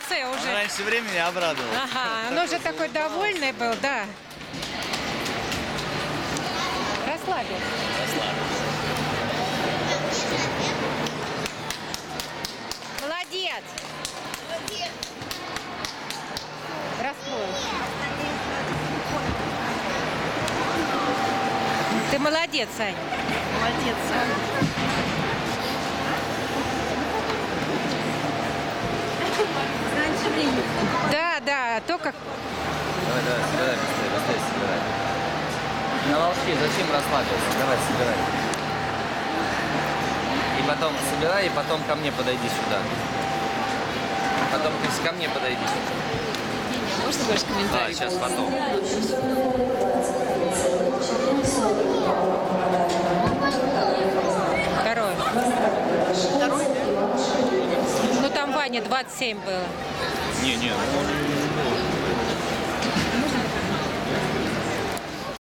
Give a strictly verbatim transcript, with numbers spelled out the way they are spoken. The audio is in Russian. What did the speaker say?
лице уже. Раньше времени обрадовался. Ага, он уже такой довольный был, да. Расслабился. Молодец. Расстроился. Ты молодец, Сань. Молодец, Саша. Раньше времени. Да, да, только... Давай, давай, собирай, быстрее, быстрее собирай. На волчке зачем расслабился? Давай, собирай. И потом собирай, и потом ко мне подойди сюда. Потом ты ко мне подойди сюда. Можно больше Да, комментариев? сейчас потом. Второй. Второй, да? Ну там Ваня двадцать семь было. Не, не, ну,